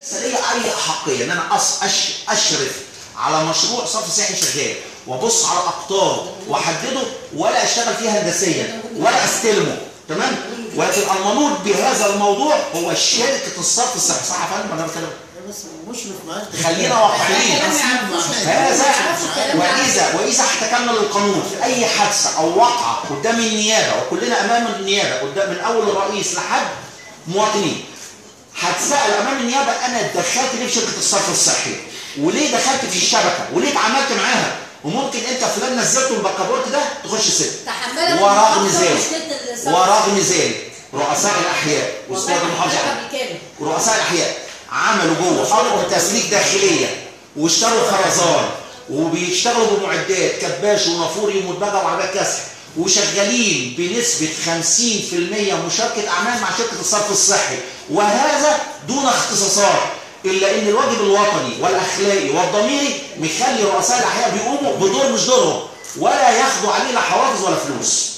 ليا اي احقيه ان انا اشرف على مشروع صرف صحي شغال وابص على اقطاره واحدده ولا اشتغل فيه هندسيا ولا استلمه، تمام؟ ولكن المنوط بهذا الموضوع هو شركه الصرف الصحي. صح يا فندم؟ انا بتكلم خلينا واقعيين. هذا واذا احتكمنا للقانون في اي حادثه او وقعه قدام النيابه، وكلنا امام النيابه قدام من اول الرئيس لحد مواطنين، هتسأل امام النيابه انا دخلت ليه في شركه الصرف الصحي؟ وليه دخلت في الشبكه؟ وليه اتعاملت معاها؟ وممكن انت فلان نزلته البكابورت ده تخش سجن. ورغم ذلك رؤساء الاحياء واستاذ المحافظه ورؤساء الاحياء عملوا جوه ارض تسليك داخليه واشتروا خرزان وبيشتغلوا بمعدات كباش ونافوري ومدبغه وعربيات كسر وشغالين بنسبه 50% مشاركه اعمال مع شركه الصرف الصحي، وهذا دون اختصاصات، الا ان الواجب الوطني والاخلاقي والضميري مخلي رؤساء الاحياء بيقوموا بدور مش دورهم ولا ياخدوا عليه لا حوافز ولا فلوس.